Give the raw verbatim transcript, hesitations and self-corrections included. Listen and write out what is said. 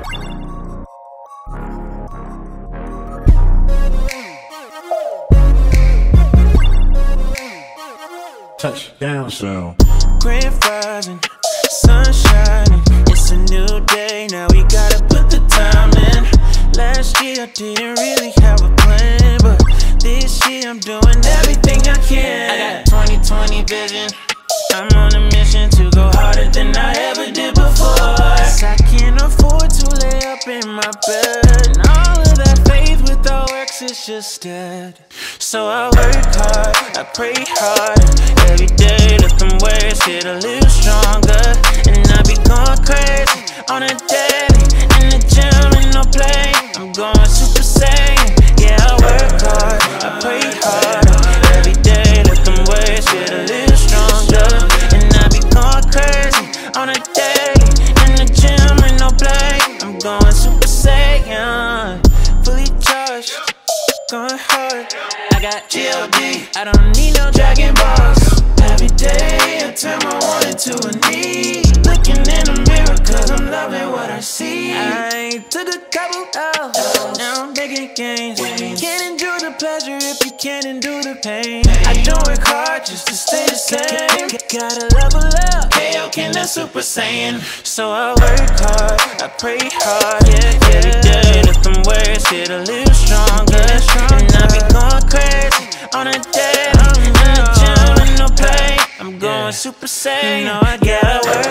Touchdown sound. Grand rising, sun shining. It's a new day, now we gotta put the time in. Last year I didn't really have a plan, but this year I'm doing everything I can. I got twenty twenty vision. I'm on a mission to go harder than I ever did before. Cause I can't afford to lay up in my bed, and all of that faith without works is just dead. So I work hard, I pray hard, every day let them words get a little stronger. And I be going crazy on a daily, in the gym and no play, I'm going Super Saiyan. Yeah, I work hard, I pray hard, every day let them words get a little stronger. And I be going crazy on a daily, in the gym and no play, I'm going Super Saiyan. Fully charged, going hard. I got G O D, I don't need no Dragonball Z. Every day I turn my one into a need. Looking in the mirror cause I'm loving what I see. I took a couple L's, now I'm making gains. Can't endure the pleasure if you can't endure the pain. I don't work hard just to stay the same. Gotta level up, K O can the Super Saiyan. So I work hard, I pray hard, yeah, yeah. Every day let them words get a little stronger. And I be going crazy on a day, in the gym and no play, I'm going Super Saiyan. You know I gotta work